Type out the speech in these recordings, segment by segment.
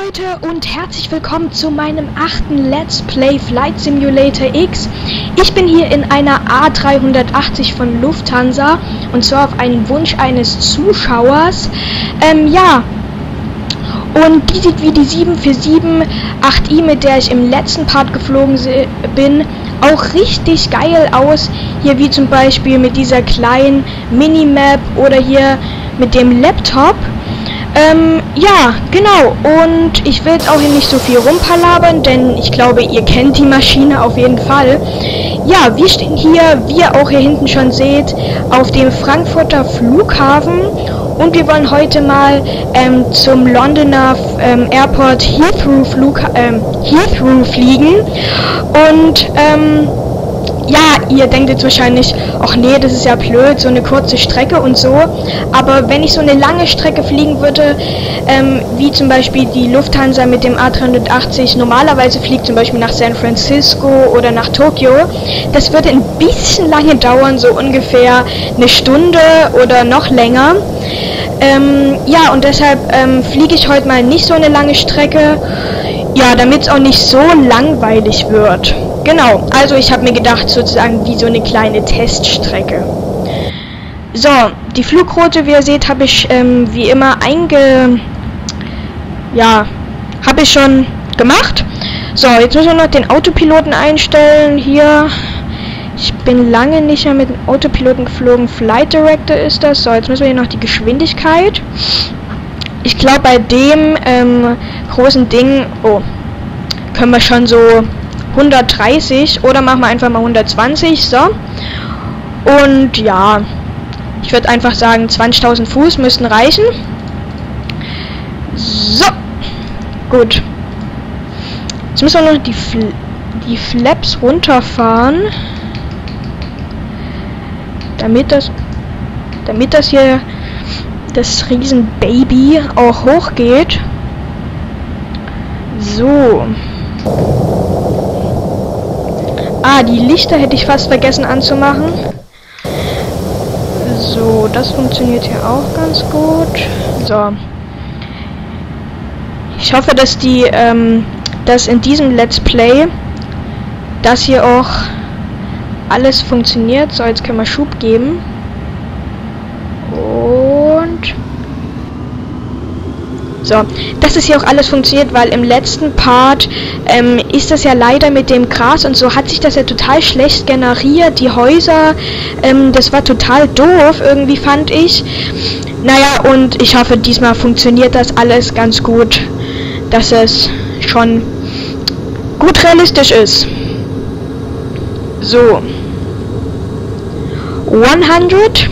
Leute und herzlich willkommen zu meinem 8. Let's Play Flight Simulator X. Ich bin hier in einer A380 von Lufthansa und zwar auf einen Wunsch eines Zuschauers. Ja, und die sieht wie die 747-8i, mit der ich im letzten Part geflogen bin, auch richtig geil aus. Hier wie zum Beispiel mit dieser kleinen Minimap oder hier mit dem Laptop. Ja, genau. Und ich will jetzt auch hier nicht so viel rumpalabern, denn ich glaube, ihr kennt die Maschine auf jeden Fall. Ja, wir stehen hier, wie ihr auch hier hinten schon seht, auf dem Frankfurter Flughafen. Und wir wollen heute mal zum Londoner Airport Heathrow fliegen. Und ja, ihr denkt jetzt wahrscheinlich, ach nee, das ist ja blöd, so eine kurze Strecke und so. Aber wenn ich so eine lange Strecke fliegen würde, wie zum Beispiel die Lufthansa mit dem A380 normalerweise fliegt, zum Beispiel nach San Francisco oder nach Tokio, das würde ein bisschen lange dauern, so ungefähr eine Stunde oder noch länger. Ja, und deshalb fliege ich heute mal nicht so eine lange Strecke, ja, damit es auch nicht so langweilig wird. Genau, also ich habe mir gedacht, sozusagen wie so eine kleine Teststrecke. So, die Flugroute, wie ihr seht, habe ich wie immer habe ich schon gemacht. So, jetzt müssen wir noch den Autopiloten einstellen. Hier, ich bin lange nicht mehr mit dem Autopiloten geflogen. Flight Director ist das. So, jetzt müssen wir hier noch die Geschwindigkeit. Ich glaube, bei dem großen Ding, können wir schon so 130 oder machen wir einfach mal 120, so. Und ja, ich würde einfach sagen 20.000 Fuß müssten reichen. So, gut. Jetzt müssen wir noch die Flaps runterfahren, damit das hier, das Riesenbaby, auch hochgeht. So. Die Lichter hätte ich fast vergessen anzumachen. So, das funktioniert hier auch ganz gut. So. Ich hoffe, dass dass in diesem Let's Play das hier auch alles funktioniert. So, jetzt können wir Schub geben. Und so, dass es hier auch alles funktioniert, weil im letzten Part ist das ja leider mit dem Gras und so hat sich das ja total schlecht generiert, die Häuser, das war total doof irgendwie, fand ich. Naja, und ich hoffe, diesmal funktioniert das alles ganz gut, dass es schon gut realistisch ist. So. 100.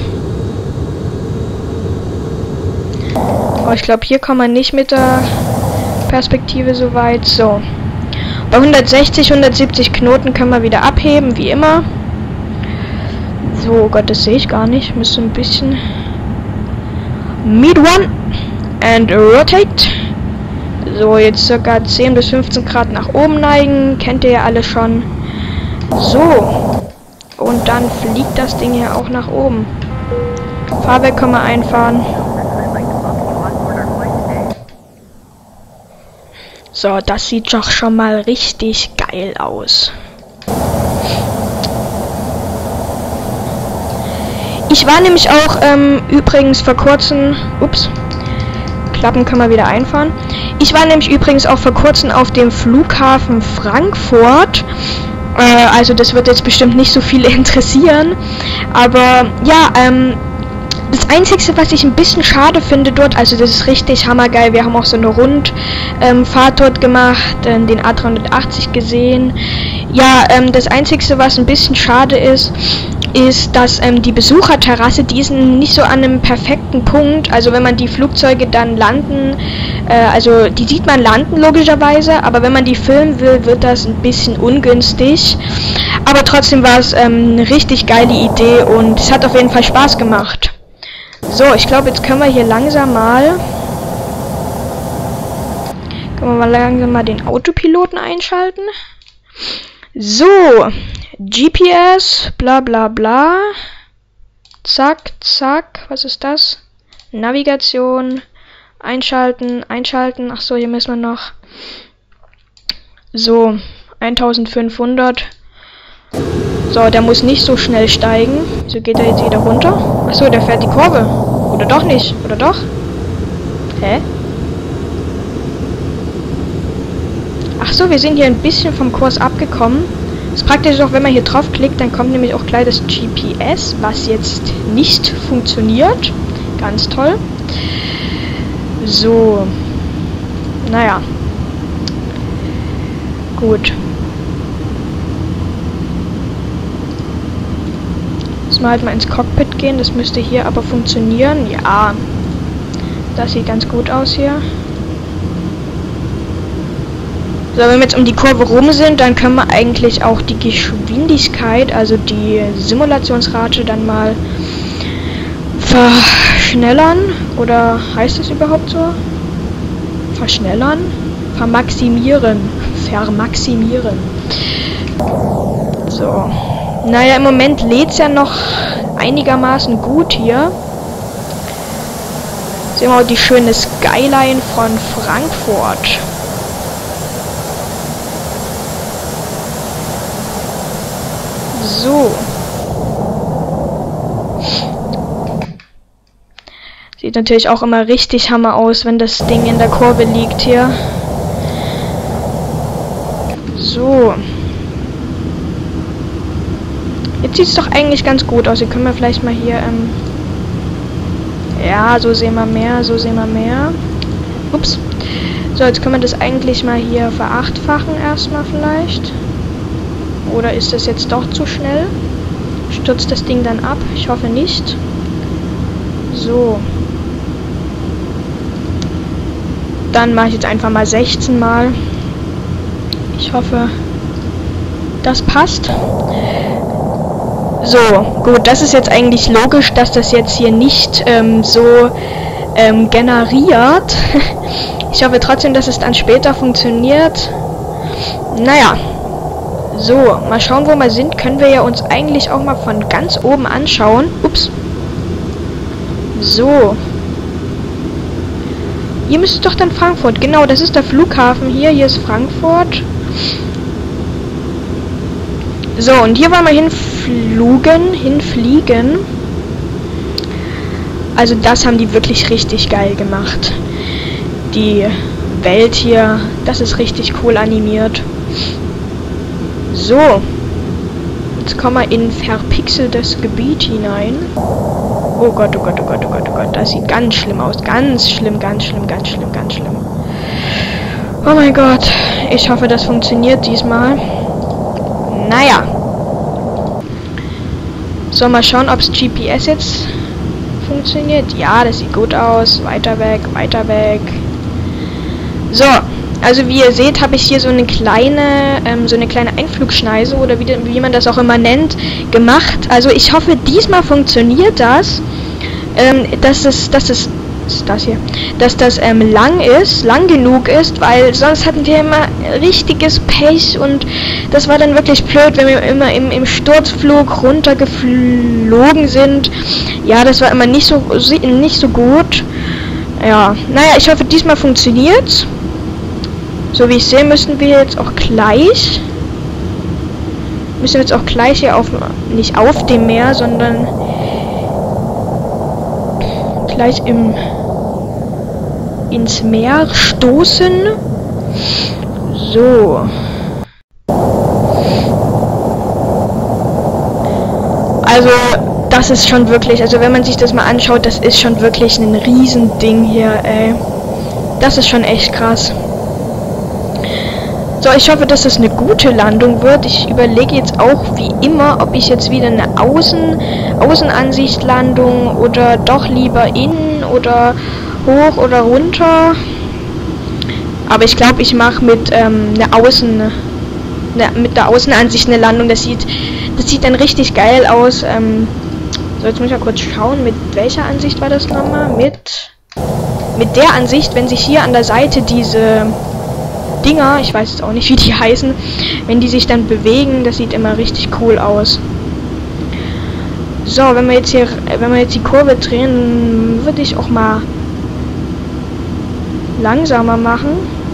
Ich glaube, hier kommt man nicht mit der Perspektive so weit. So. Bei 160, 170 Knoten können wir wieder abheben, wie immer. So, oh Gott, das sehe ich gar nicht. Müsste ein bisschen... Mid one and rotate. So, jetzt circa 10 bis 15 Grad nach oben neigen. Kennt ihr ja alle schon. So. Und dann fliegt das Ding hier auch nach oben. Fahrwerk können wir einfahren. So, das sieht doch schon mal richtig geil aus. Ich war nämlich auch übrigens vor kurzem... Ups. Klappen können wir wieder einfahren. Ich war nämlich übrigens auch vor kurzem auf dem Flughafen Frankfurt. Also das wird jetzt bestimmt nicht so viele interessieren. Aber ja, das Einzige, was ich ein bisschen schade finde dort, also das ist richtig hammergeil, wir haben auch so eine Rundfahrt dort gemacht, den A380 gesehen. Ja, das Einzige, was ein bisschen schade ist, dass die Besucherterrasse, die ist nicht so an einem perfekten Punkt. Also wenn man die Flugzeuge dann landen, also die sieht man landen logischerweise, aber wenn man die filmen will, wird das ein bisschen ungünstig. Aber trotzdem war es eine richtig geile Idee und es hat auf jeden Fall Spaß gemacht. So, ich glaube, jetzt können wir hier langsam mal den Autopiloten einschalten. So, GPS, bla bla bla. Zack, zack, was ist das? Navigation, Einschalten, einschalten. Ach so, hier müssen wir noch. So, 1500. So, der muss nicht so schnell steigen. So geht er jetzt wieder runter. Ach so, der fährt die Kurve. Oder doch nicht? Oder doch? Hä? Ach so, wir sind hier ein bisschen vom Kurs abgekommen. Das ist praktisch auch, wenn man hier draufklickt, dann kommt nämlich auch gleich das GPS, was jetzt nicht funktioniert. Ganz toll. So. Naja. Gut. Müssen wir halt mal ins Cockpit gehen. Das müsste hier aber funktionieren. Ja. Das sieht ganz gut aus hier. So, wenn wir jetzt um die Kurve rum sind, dann können wir eigentlich auch die Geschwindigkeit, also die Simulationsrate dann mal verschnellern. Oder heißt das überhaupt so? Verschnellern? Vermaximieren. Vermaximieren. So. Naja, im Moment lädt es ja noch einigermaßen gut hier. Sehen wir auch die schöne Skyline von Frankfurt. So. Sieht natürlich auch immer richtig Hammer aus, wenn das Ding in der Kurve liegt hier. So. Jetzt sieht es doch eigentlich ganz gut aus. Hier können wir vielleicht mal hier, ja, so sehen wir mehr, so sehen wir mehr. Ups. So, jetzt können wir das eigentlich mal hier verachtfachen erstmal vielleicht. Oder ist das jetzt doch zu schnell? Stürzt das Ding dann ab? Ich hoffe nicht. So. Dann mache ich jetzt einfach mal 16 Mal. Ich hoffe, das passt. So, gut, das ist jetzt eigentlich logisch, dass das jetzt hier nicht so generiert. Ich hoffe trotzdem, dass es dann später funktioniert. Naja. So, mal schauen, wo wir sind. Können wir ja uns eigentlich auch mal von ganz oben anschauen. Ups. So. Hier müsste doch dann Frankfurt. Genau, das ist der Flughafen hier. Hier ist Frankfurt. So, und hier wollen wir hinfliegen. Also das haben die wirklich richtig geil gemacht. Die Welt hier, das ist richtig cool animiert. So. Jetzt kommen wir in verpixeltes Gebiet hinein. Oh Gott, oh Gott, oh Gott, oh Gott, oh Gott. Das sieht ganz schlimm aus. Ganz schlimm, ganz schlimm, ganz schlimm, ganz schlimm. Oh mein Gott. Ich hoffe, das funktioniert diesmal. Naja. So, mal schauen, ob das GPS jetzt funktioniert. Ja, das sieht gut aus. Weiter weg, weiter weg. So. Also wie ihr seht, habe ich hier so eine kleine Einflugschneise oder wie man das auch immer nennt, gemacht. Also ich hoffe, diesmal funktioniert das, dass das lang genug ist, weil sonst hatten wir immer richtiges Pech und das war dann wirklich blöd, wenn wir immer im Sturzflug runtergeflogen sind. Ja, das war immer nicht so gut. Ja, naja, ich hoffe, diesmal funktioniert's. So wie ich sehe, müssen wir jetzt auch gleich hier nicht auf dem Meer, sondern gleich ins Meer stoßen. So. Also, das ist schon wirklich, also wenn man sich das mal anschaut, das ist schon wirklich ein Riesending hier, ey. Das ist schon echt krass. So, ich hoffe, dass das eine gute Landung wird. Ich überlege jetzt auch wie immer, ob ich jetzt wieder eine Außenansichtlandung oder doch lieber innen oder hoch oder runter. Aber ich glaube, ich mache mit der Außenansicht eine Landung. Das sieht dann richtig geil aus. So, jetzt muss ich mal kurz schauen, mit welcher Ansicht war das nochmal? Mit der Ansicht, wenn sich hier an der Seite diese Dinger, ich weiß jetzt auch nicht, wie die heißen, wenn die sich dann bewegen, das sieht immer richtig cool aus. So, wenn wir jetzt die Kurve drehen, würde ich auch mal langsamer machen?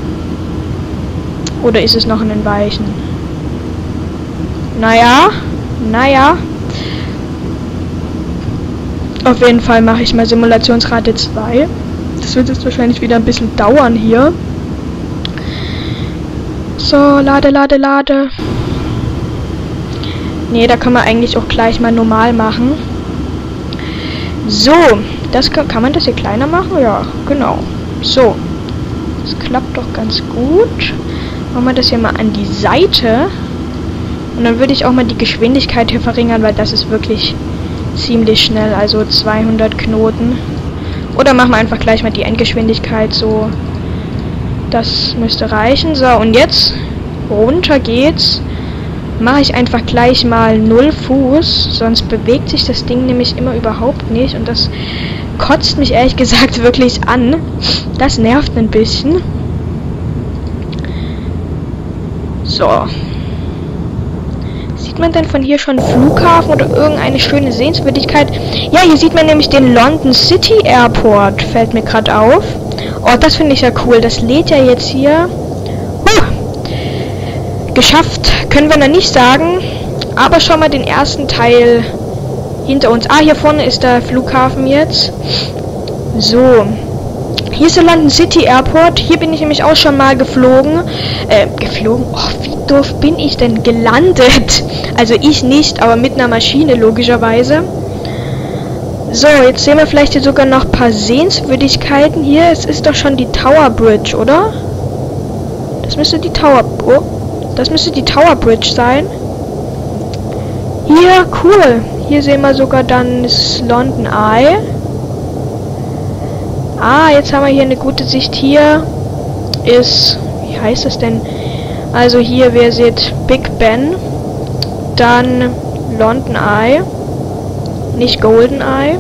Oder ist es noch in den Weichen? Naja. Auf jeden Fall mache ich mal Simulationsrate 2. Das wird jetzt wahrscheinlich wieder ein bisschen dauern hier. So, lade. Nee, da können wir eigentlich auch gleich mal normal machen. So, das kann man das hier kleiner machen? Ja, genau. So, das klappt doch ganz gut. Machen wir das hier mal an die Seite. Und dann würde ich auch mal die Geschwindigkeit hier verringern, weil das ist wirklich ziemlich schnell. Also 200 Knoten. Oder machen wir einfach gleich mal die Endgeschwindigkeit so. Das müsste reichen. So, und jetzt runter geht's. Mache ich einfach gleich mal 0 Fuß. Sonst bewegt sich das Ding nämlich immer überhaupt nicht. Und das kotzt mich ehrlich gesagt wirklich an. Das nervt ein bisschen. So. Sieht man denn von hier schon einen Flughafen oder irgendeine schöne Sehenswürdigkeit? Ja, hier sieht man nämlich den London City Airport. Fällt mir gerade auf. Oh, das finde ich ja cool. Das lädt ja jetzt hier. Geschafft, können wir noch nicht sagen. Aber schon mal den ersten Teil hinter uns. Ah, hier vorne ist der Flughafen jetzt. So. Hier ist der London City Airport. Hier bin ich nämlich auch schon mal geflogen. Oh, wie doof bin ich denn gelandet? Also ich nicht, aber mit einer Maschine logischerweise. So, jetzt sehen wir vielleicht hier sogar noch ein paar Sehenswürdigkeiten hier. Es ist doch schon die Tower Bridge, oder? Das müsste die Tower Bridge sein. Hier, cool. Hier sehen wir sogar dann das London Eye. Ah, jetzt haben wir hier eine gute Sicht. Hier ist, wie heißt es denn? Also hier, wer seht, Big Ben. Dann London Eye. Nicht Golden Eye.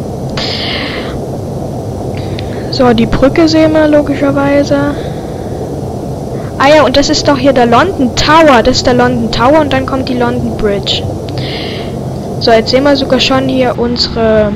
So, die Brücke sehen wir logischerweise. Ah ja, und das ist doch hier der London Tower. Das ist der London Tower und dann kommt die London Bridge. So, jetzt sehen wir sogar schon hier unsere...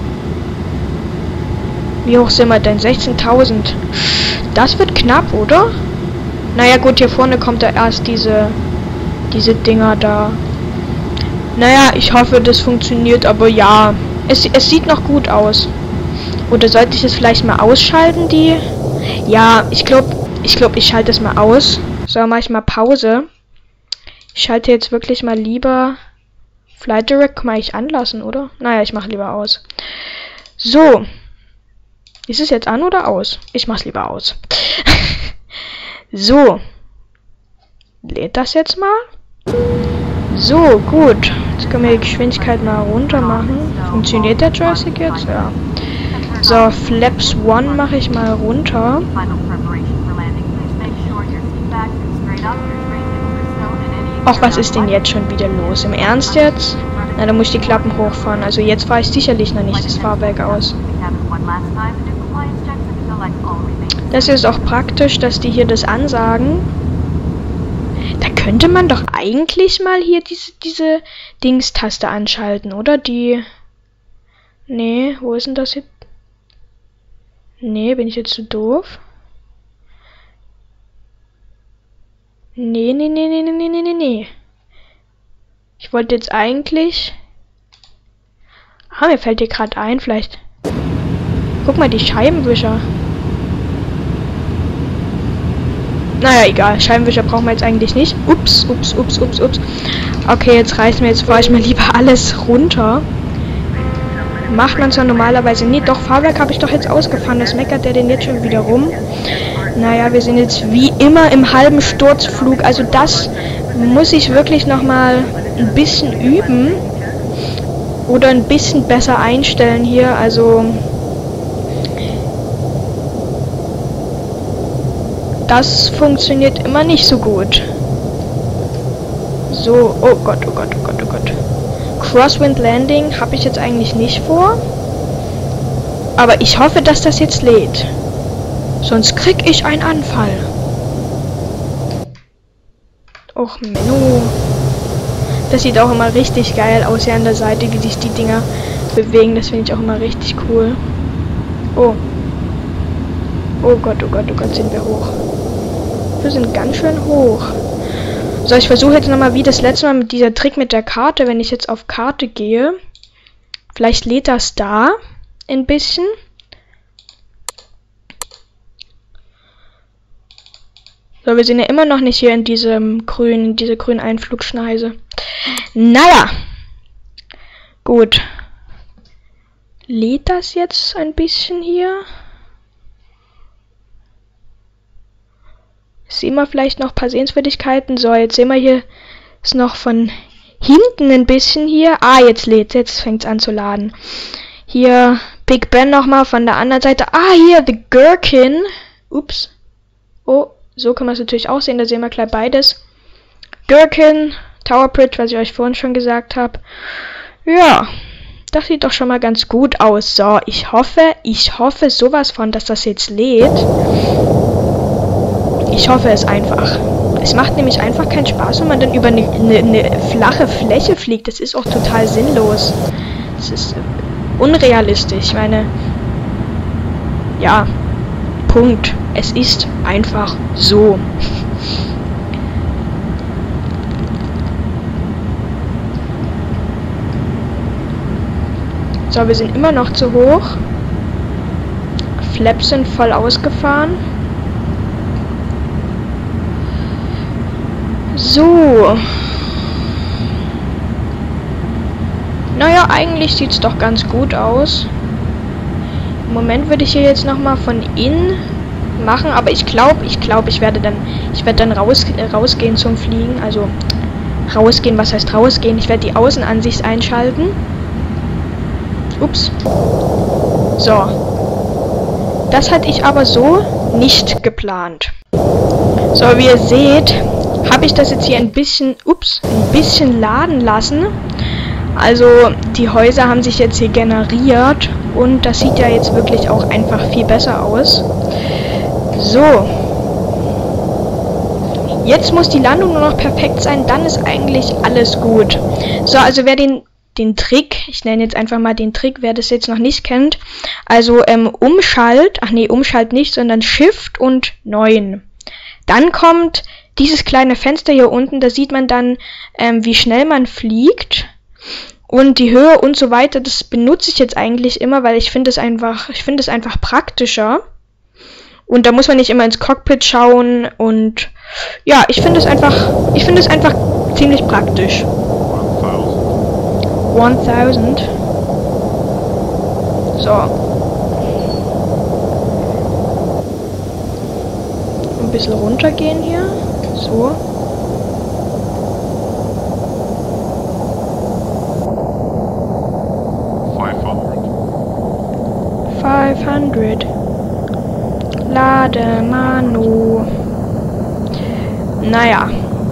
Wie hoch sind wir denn? 16.000. Das wird knapp, oder? Naja, gut, hier vorne kommt da erst diese Dinger da. Naja, ich hoffe, das funktioniert, aber ja. Es sieht noch gut aus. Oder sollte ich es vielleicht mal ausschalten, die... Ja, ich glaube, ich schalte es mal aus. So, mache ich mal Pause. Ich schalte jetzt wirklich mal lieber... Flight Direct kann man eigentlich anlassen, oder? Naja, ich mache lieber aus. So. Ist es jetzt an oder aus? Ich mache es lieber aus. So. Lädt das jetzt mal? So, gut. Jetzt können wir die Geschwindigkeit mal runter machen. Funktioniert der Joystick jetzt? Ja. So, Flaps 1 mache ich mal runter. Ach, was ist denn jetzt schon wieder los? Im Ernst jetzt? Na, da muss ich die Klappen hochfahren. Also jetzt fahre ich sicherlich noch nicht das Fahrwerk aus. Das ist auch praktisch, dass die hier das ansagen. Da könnte man doch eigentlich mal hier diese Dingstaste anschalten, oder? Die... Nee, wo ist denn das jetzt? Nee, bin ich jetzt zu doof? Nee. Ich wollte jetzt eigentlich... Ah, mir fällt hier gerade ein, vielleicht... Guck mal, die Scheibenwischer. Naja, egal. Scheibenwischer brauchen wir jetzt eigentlich nicht. Ups. Okay, jetzt reicht mir. Jetzt fahre ich mal lieber alles runter. Macht man zwar normalerweise nicht. Doch, Fahrwerk habe ich doch jetzt ausgefahren. Das meckert der denn jetzt schon wieder rum. Naja, wir sind jetzt wie immer im halben Sturzflug. Also das muss ich wirklich nochmal ein bisschen üben. Oder ein bisschen besser einstellen hier. Also... Das funktioniert immer nicht so gut. So, oh Gott. Crosswind Landing habe ich jetzt eigentlich nicht vor. Aber ich hoffe, dass das jetzt lädt. Sonst krieg ich einen Anfall. Och, Menno. Das sieht auch immer richtig geil aus hier an der Seite, wie sich die Dinger bewegen. Das finde ich auch immer richtig cool. Oh. Oh Gott, sind wir hoch. Wir sind ganz schön hoch. So, ich versuche jetzt nochmal wie das letzte Mal mit dieser Trick mit der Karte, wenn ich jetzt auf Karte gehe. Vielleicht lädt das da ein bisschen. So, wir sind ja immer noch nicht hier in diesem grünen, diese grünen Einflugschneise. Naja. Gut. Lädt das jetzt ein bisschen hier? Sehen wir vielleicht noch ein paar Sehenswürdigkeiten. So, jetzt sehen wir hier ist noch von hinten ein bisschen hier. Ah, jetzt lädt, jetzt fängt es an zu laden. Hier Big Ben nochmal von der anderen Seite. Ah, hier The Gherkin. Ups. Oh, so kann man es natürlich auch sehen. Da sehen wir gleich beides. Gherkin, Tower Bridge, was ich euch vorhin schon gesagt habe. Ja, das sieht doch schon mal ganz gut aus. So, ich hoffe sowas von, dass das jetzt lädt. Ich hoffe es einfach. Es macht nämlich einfach keinen Spaß, wenn man dann über eine flache Fläche fliegt. Das ist auch total sinnlos. Das ist unrealistisch. Ich meine, ja, Punkt. Es ist einfach so. So, wir sind immer noch zu hoch. Flaps sind voll ausgefahren. So. Naja, eigentlich sieht es doch ganz gut aus. Im Moment würde ich hier jetzt nochmal von innen machen, aber ich glaube, ich werde dann rausgehen zum Fliegen. Also rausgehen, was heißt rausgehen? Ich werde die Außenansicht einschalten. Ups. So. Das hatte ich aber so nicht geplant. So, wie ihr seht, habe ich das jetzt hier ein bisschen laden lassen. Also die Häuser haben sich jetzt hier generiert und das sieht ja jetzt wirklich auch einfach viel besser aus. So. Jetzt muss die Landung nur noch perfekt sein, dann ist eigentlich alles gut. So, also wer den Trick, ich nenne jetzt einfach mal den Trick, wer das jetzt noch nicht kennt, also Umschalt nicht, sondern Shift und 9. Dann kommt dieses kleine Fenster hier unten, da sieht man dann, wie schnell man fliegt und die Höhe und so weiter. Das benutze ich jetzt eigentlich immer, weil ich finde es einfach praktischer. Und da muss man nicht immer ins Cockpit schauen und ja, ich finde es einfach ziemlich praktisch. 1000. So. Ein bisschen runtergehen hier. So. $500. Lade Manu. Naja.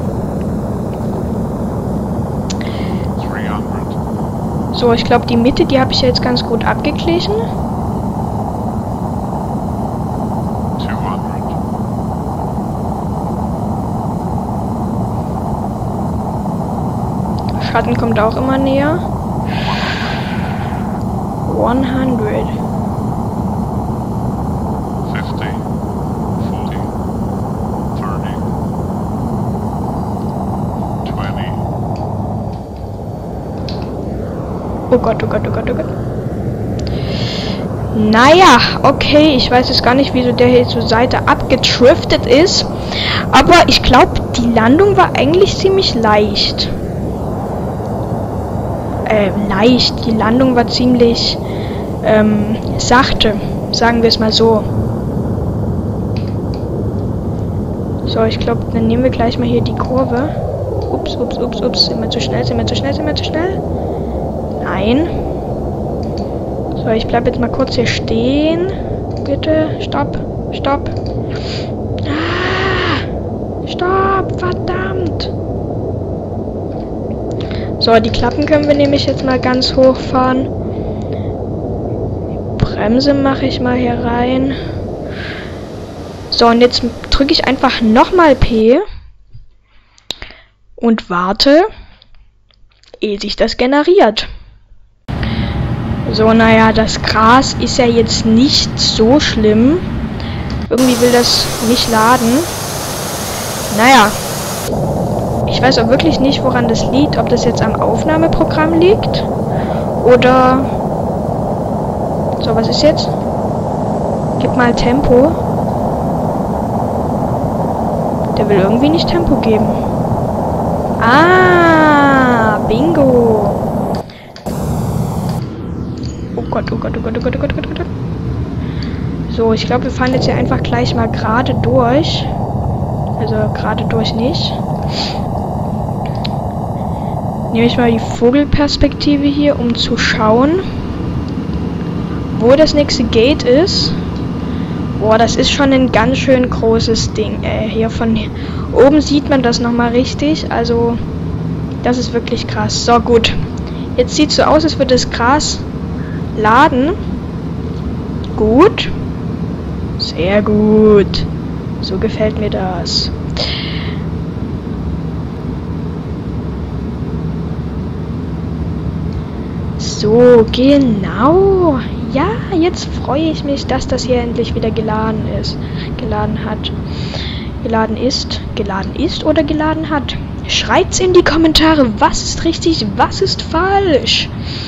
300. So, ich glaube, die Mitte, die habe ich jetzt ganz gut abgeglichen. 200. Schatten kommt auch immer näher. 100. 50. 40. 30. 20. Oh Gott, oh Gott, oh Gott, oh Gott. Naja, okay, ich weiß jetzt gar nicht, wieso der hier zur Seite abgetriftet ist. Aber ich glaube, die Landung war eigentlich ziemlich leicht. Die Landung war ziemlich sachte, sagen wir es mal so. So, ich glaube, dann nehmen wir gleich mal hier die Kurve. Ups. Sind wir zu schnell? Nein. So, ich bleibe jetzt mal kurz hier stehen. Bitte, stopp. Stopp, verdammt. So, die Klappen können wir nämlich jetzt mal ganz hoch fahren. Die Bremse mache ich mal hier rein. So, und jetzt drücke ich einfach nochmal P und warte, ehe sich das generiert. So, naja, das Gras ist ja jetzt nicht so schlimm, Irgendwie will das nicht laden. Naja. Ich weiß auch wirklich nicht, woran das liegt. Ob das jetzt am Aufnahmeprogramm liegt. Oder... So, was ist jetzt? Gib mal Tempo. Der will irgendwie nicht Tempo geben. Ah, Bingo. Oh Gott, oh Gott, oh Gott, oh Gott, oh Gott, oh Gott, oh Gott. So, ich glaube, wir fahren jetzt hier einfach gleich mal gerade durch. Also gerade durch nicht. Nehme ich mal die Vogelperspektive hier, um zu schauen, wo das nächste Gate ist. Boah, das ist schon ein ganz schön großes Ding. Hier von oben sieht man das nochmal richtig. Also, das ist wirklich krass. So, gut. Jetzt sieht es so aus, als würde das Gras laden. Gut. Sehr gut. So gefällt mir das. So, genau. Ja, jetzt freue ich mich, dass das hier endlich wieder geladen ist. Geladen hat. Geladen ist oder geladen hat. Schreibt's in die Kommentare, was ist richtig, was ist falsch.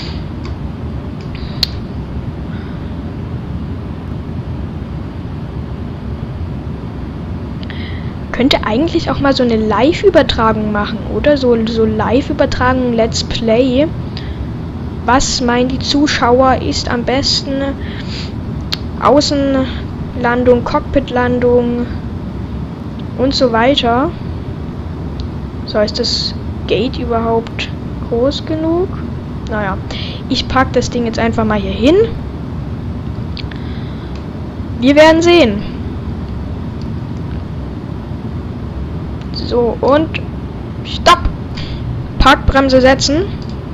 Könnte eigentlich auch mal so eine Live-Übertragung machen, oder? So Live-Übertragung, Let's Play. Was meinen die Zuschauer ist am besten? Außenlandung, Cockpitlandung und so weiter. So, ist das Gate überhaupt groß genug? Naja, ich packe das Ding jetzt einfach mal hier hin. Wir werden sehen. So, und Stopp! Parkbremse setzen.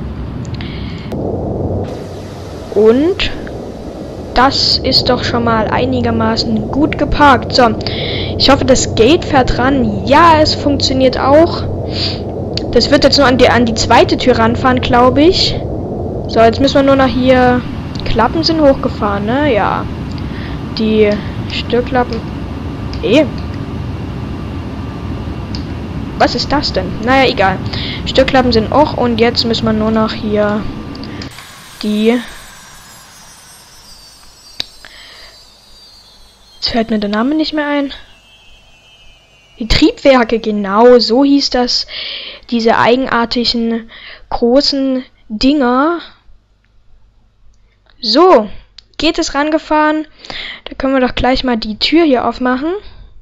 Und das ist doch schon mal einigermaßen gut geparkt. So, ich hoffe, das Gate fährt ran. Ja, es funktioniert auch. Das wird jetzt nur an die zweite Tür ranfahren, glaube ich. So, jetzt müssen wir nur noch hier... Klappen sind hochgefahren, ne? Ja. Die Störklappen... Was ist das denn? Naja, egal. Störklappen sind auch. Und jetzt müssen wir nur noch hier... Die... Jetzt fällt mir der Name nicht mehr ein. Die Triebwerke, genau, so hieß das. Diese eigenartigen großen Dinger. So, geht es rangefahren. Da können wir doch gleich mal die Tür hier aufmachen.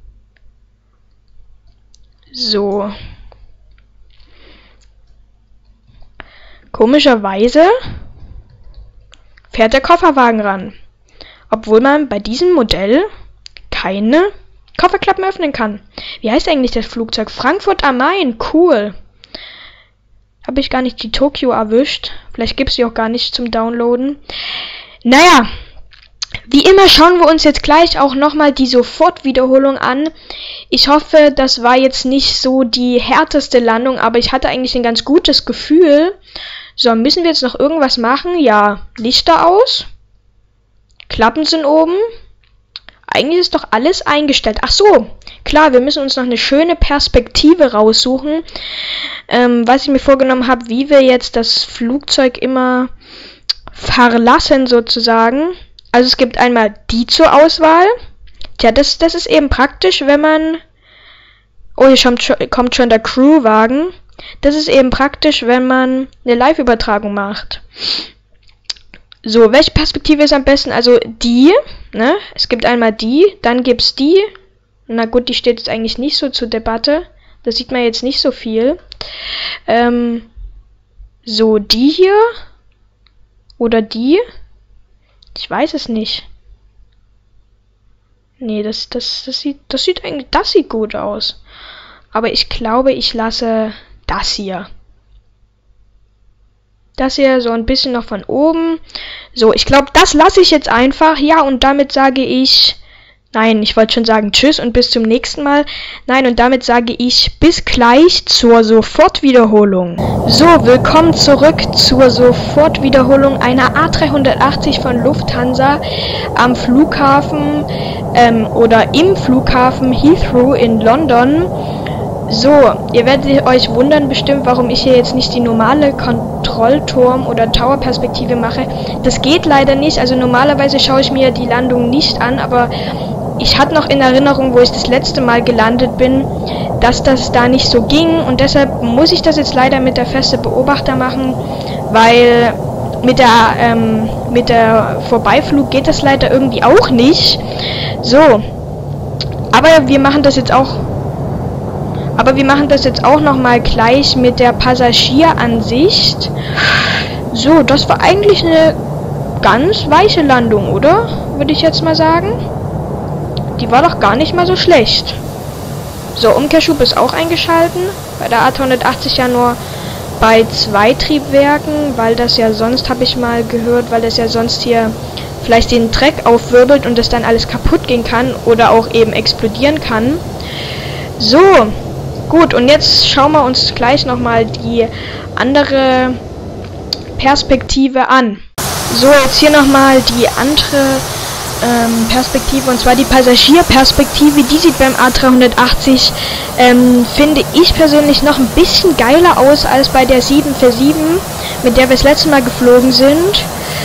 So. Komischerweise fährt der Kofferwagen ran. Obwohl man bei diesem Modell keine Kofferklappen öffnen kann. Wie heißt eigentlich das Flugzeug? Frankfurt am Main. Cool. Habe ich gar nicht die Tokio erwischt. Vielleicht gibt es die auch gar nicht zum Downloaden. Naja. Wie immer schauen wir uns jetzt gleich auch nochmal die Sofortwiederholung an. Ich hoffe, das war jetzt nicht so die härteste Landung, aber ich hatte eigentlich ein ganz gutes Gefühl. So, müssen wir jetzt noch irgendwas machen? Ja, Lichter aus. Klappen sind oben. Eigentlich ist doch alles eingestellt. Ach so, klar, wir müssen uns noch eine schöne Perspektive raussuchen. Was ich mir vorgenommen habe, wie wir jetzt das Flugzeug immer verlassen sozusagen. Also es gibt einmal die zur Auswahl. Tja, das ist eben praktisch, wenn man... Oh, hier kommt schon der Crewwagen. Das ist eben praktisch, wenn man eine Live-Übertragung macht. So, welche Perspektive ist am besten? Also die, ne? Es gibt einmal die, dann gibt's die. Na gut, die steht jetzt eigentlich nicht so zur Debatte. Da sieht man jetzt nicht so viel. So, die hier. Oder die. Ich weiß es nicht. Nee, das sieht gut aus. Aber ich glaube, ich lasse das hier. Das hier so ein bisschen noch von oben. So, ich glaube, das lasse ich jetzt einfach. Ja, und damit sage ich... Nein, ich wollte schon sagen tschüss und bis zum nächsten Mal. Nein, und damit sage ich bis gleich zur Sofortwiederholung. So, willkommen zurück zur Sofortwiederholung einer A380 von Lufthansa am Flughafen oder im Flughafen Heathrow in London. So, ihr werdet euch wundern bestimmt, warum ich hier jetzt nicht die normale Kontrollturm- oder Tower-Perspektive mache. Das geht leider nicht, also normalerweise schaue ich mir die Landung nicht an, aber ich hatte noch in Erinnerung, wo ich das letzte Mal gelandet bin, dass das da nicht so ging und deshalb muss ich das jetzt leider mit der feste Beobachter machen, weil mit der Vorbeiflug geht das leider irgendwie auch nicht. So, aber wir machen das jetzt auch noch mal gleich mit der Passagieransicht. So, das war eigentlich eine ganz weiche Landung, oder? Würde ich jetzt mal sagen. Die war doch gar nicht mal so schlecht. So, Umkehrschub ist auch eingeschalten. Bei der A380 ja nur bei 2 Triebwerken, weil das ja sonst, habe ich mal gehört, weil das ja sonst hier vielleicht den Dreck aufwirbelt und das dann alles kaputt gehen kann oder auch eben explodieren kann. So, gut, und jetzt schauen wir uns gleich nochmal die andere Perspektive an. So, jetzt hier nochmal die andere Perspektive, und zwar die Passagierperspektive. Die sieht beim A380, finde ich persönlich, noch ein bisschen geiler aus als bei der 747, mit der wir das letzte Mal geflogen sind.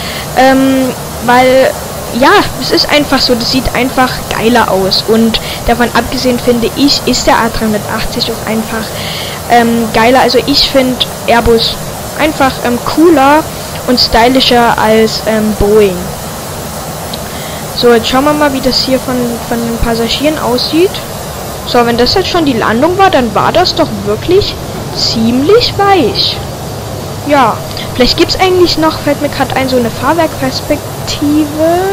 Weil, ja, es ist einfach so, das sieht einfach geiler aus. Und davon abgesehen, finde ich, ist der A380 auch einfach geiler. Also ich finde Airbus einfach cooler und stylischer als Boeing. So, jetzt schauen wir mal, wie das hier von den Passagieren aussieht. So, wenn das jetzt schon die Landung war, dann war das doch wirklich ziemlich weich. Ja, vielleicht gibt es eigentlich noch, fällt mir gerade ein, so eine Fahrwerkperspektive.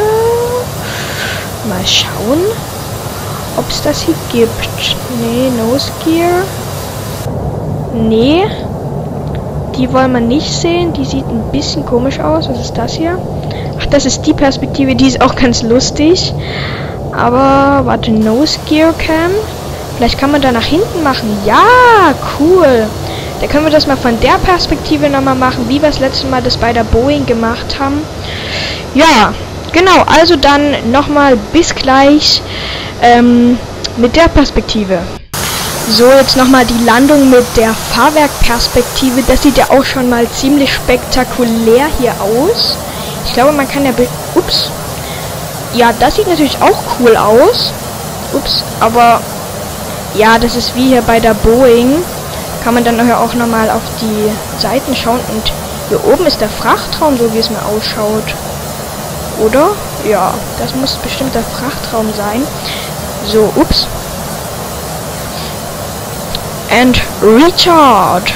Mal schauen, ob es das hier gibt. Nee, Nose Gear. Nee, die wollen wir nicht sehen. Die sieht ein bisschen komisch aus. Was ist das hier? Ach, das ist die Perspektive, die ist auch ganz lustig. Aber, warte, Nose Gear Cam. Vielleicht kann man da nach hinten machen. Ja, cool. Da können wir das mal von der Perspektive nochmal machen, wie wir das letzte Mal das bei der Boeing gemacht haben. Ja, genau. Also dann nochmal bis gleich mit der Perspektive. So, jetzt nochmal die Landung mit der Fahrwerkperspektive. Das sieht ja auch schon mal ziemlich spektakulär hier aus. Ich glaube, man kann ja... Ups. Ja, das sieht natürlich auch cool aus. Ups, aber... Ja, das ist wie hier bei der Boeing. Kann man dann auch nochmal auf die Seiten schauen. Und hier oben ist der Frachtraum, so wie es mir ausschaut. Oder? Ja, das muss bestimmt der Frachtraum sein. So, ups. And retard.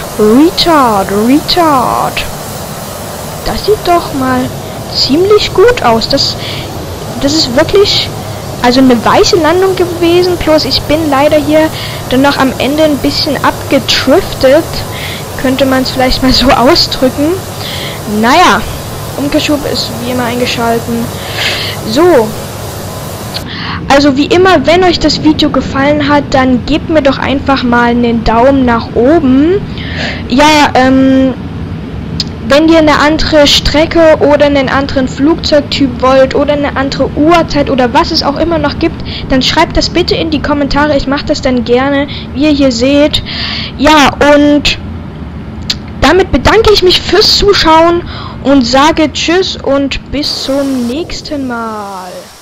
Das sieht doch mal ziemlich gut aus. Das ist wirklich also eine weiche Landung gewesen. Bloß ich bin leider hier dann noch am Ende ein bisschen abgetriftet. Könnte man es vielleicht mal so ausdrücken. Naja, Umkehrschub ist wie immer eingeschalten. So. Also wie immer, wenn euch das Video gefallen hat, dann gebt mir doch einfach mal einen Daumen nach oben. Ja, wenn ihr eine andere Strecke oder einen anderen Flugzeugtyp wollt oder eine andere Uhrzeit oder was es auch immer noch gibt, dann schreibt das bitte in die Kommentare. Ich mache das dann gerne, wie ihr hier seht. Ja, und damit bedanke ich mich fürs Zuschauen und sage Tschüss und bis zum nächsten Mal.